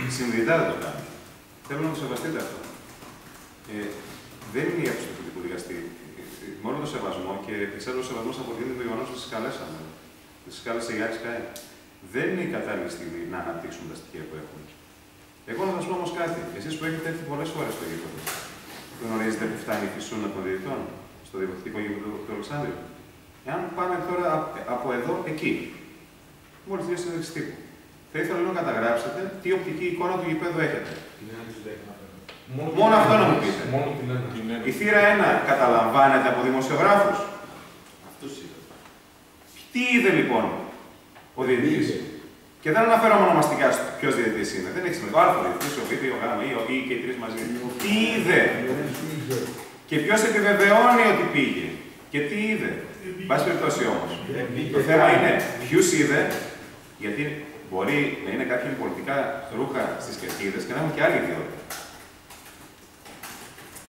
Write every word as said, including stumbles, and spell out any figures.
Συνειδητά δεν το κάνουν. Θέλω να το σεβαστείτε αυτό. Ε, δεν είναι η αίθουσα του Υπουργικού Δικαστή. Με όλο το σεβασμό και πιστεύω ο σεβασμό αποδίδει το γεγονό ότι τι καλέσαμε. Τι κάλεσε η Άκη ΚΑΕ. Δεν είναι η κατάλληλη στιγμή να αναπτύξουμε τα στοιχεία που έχουμε. Εγώ να σα πω όμω κάτι. Εσεί που έχετε έρθει πολλέ φορέ στο γήπεδο, γνωρίζετε που φτάνει η φυσούνα των διαιτητών στο διοικητικό γήπεδο του Αλεξάνδρου. Εάν πάμε τώρα από εδώ εκεί, μόλι δύο συνέντευξη τύπου, θα ήθελα να καταγράψετε τι οπτική εικόνα του γηπέδου έχετε. Μόνο, Μόνο αυτό να μου πείτε. Μόνο την ένα. Η θύρα ένα καταλαμβάνεται από δημοσιογράφους. Αυτός είδε. Τι είδε λοιπόν ο διαιτητής? Και δεν αναφέρομαι ονομαστικά ποιος διαιτητής είναι. Δεν έχει σημασία. Ο Α διαιτητής, ο Β, ο Γ, ή ο Ι και οι τρεις μαζί. Τι είδε? Και ποιος επιβεβαιώνει ότι πήγε? Και τι είδε? Πάση περιπτώσει όμως. Το θέμα είναι ποιους είδε, γιατί μπορεί να είναι κάποια πολιτικά ρούχα στις κερκίδες και να έχουν και άλλη ιδιότητα.